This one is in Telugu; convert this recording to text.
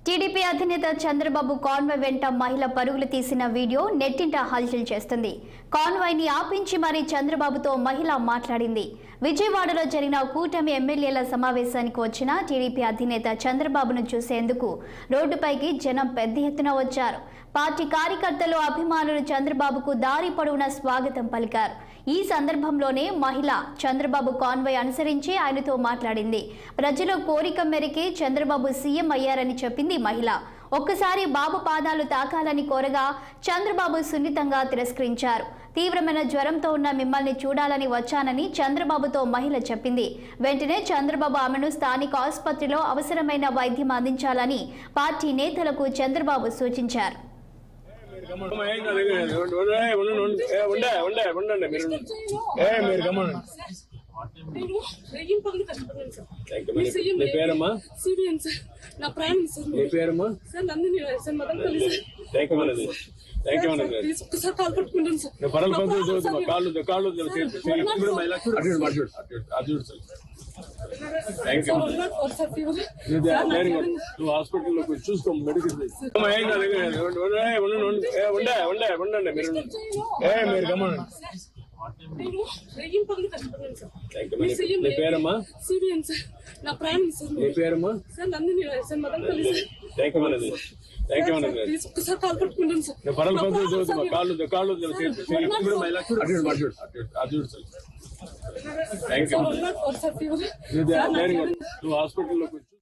టీడీపీ అధినేత చంద్రబాబు కాన్వాయ్ వెంట మహిళ పరుగులు తీసిన వీడియో నెట్టింట హల్చల్ చేస్తుంది. కాన్వాయ్ ని ఆపించి మరి చంద్రబాబుతో మహిళ మాట్లాడింది. విజయవాడలో జరిగిన కూటమి ఎమ్మెల్యేల సమావేశానికి వచ్చిన టీడీపీ అధినేత చంద్రబాబును చూసేందుకు రోడ్డుపైకి జనం పెద్ద ఎత్తున వచ్చారు. పార్టీ కార్యకర్తలు, అభిమానులు చంద్రబాబుకు దారి పొడవునా స్వాగతం పలికారు. ఈ సందర్భంలోనే మహిళ చంద్రబాబు కాన్వాయ్ అనుసరించి ఆయనతో మాట్లాడింది. ప్రజల కోరిక మేరకే చంద్రబాబు సీఎం అయ్యారని చెప్పింది మహిళ. ఒక్కసారి బాబు పాదాలు తాకాలని కోరగా చంద్రబాబు సున్నితంగా తిరస్కరించారు. తీవ్రమైన జ్వరంతో ఉన్న మిమ్మల్ని చూడాలని వచ్చానని చంద్రబాబుతో మహిళ చెప్పింది. వెంటనే చంద్రబాబు ఆమెను స్థానిక ఆసుపత్రిలో అవసరమైన వైద్యం అందించాలని పార్టీ నేతలకు చంద్రబాబు సూచించారు. హాస్పిటల్ చూసుకో మెడిసిన్ మీరు గమనండి. మీ పేరమ్మా? నా ప్రాణం సార్. మీ పేరమ్మా? Sir Nandini sir. Madanapalle sir. Thank you. హాస్పిటల్లో